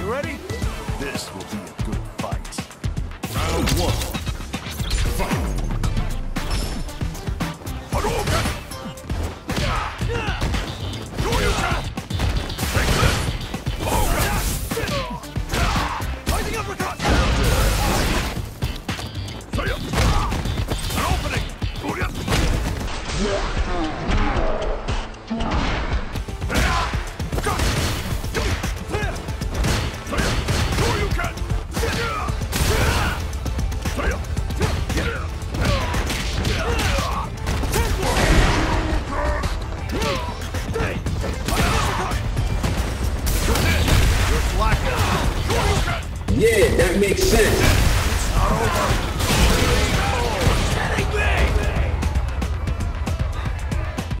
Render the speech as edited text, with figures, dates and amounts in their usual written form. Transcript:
ready? This will be a good fight. Round one. Fight. Hadouken! Shoryuken! Take this! Hadouken! Rising uppercut! Say it! An opening! Yeah, that makes sense. It's not over.